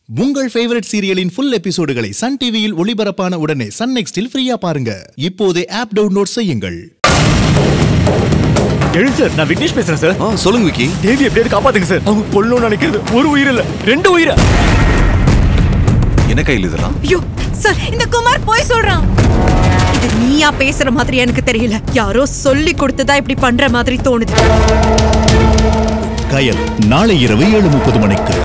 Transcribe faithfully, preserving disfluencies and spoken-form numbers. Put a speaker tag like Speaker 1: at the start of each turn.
Speaker 1: உங்கள் ஃபேவரட் சீரியலின் full எபிசோடுகளை சன் டிவியில் ஒளிபரப்பான உடனே சன் நெக்ஸ்டில் ஃப்ரீயா பாருங்க. இப்போதே ஆப் டவுன்லோட் செய்யுங்கள்.
Speaker 2: எழுது சார், நான் விக்னேஷ் பேசுறேன் சார்.
Speaker 3: ஆ சொல்லுங்க விக்கி.
Speaker 2: தேவி எப்படியாவது காப்பாத்துங்க சார். அவங்க கொல்லணும்னு நினைக்கிறது ஒரு உயிர் இல்ல, ரெண்டு உயிர்.
Speaker 3: என்ன கையில் இதெல்லாம்?
Speaker 4: ஐயோ சார், இந்த குமார் போய் சொல்றான். இது நீயா பேசுற மாதிரி எனக்கு தெரியல, யாரோ சொல்லி கொடுத்ததா இப்படி பண்ற மாதிரி தோணுது.
Speaker 1: கயல் நாளை இரவு ஏழு முப்பது மணிக்கு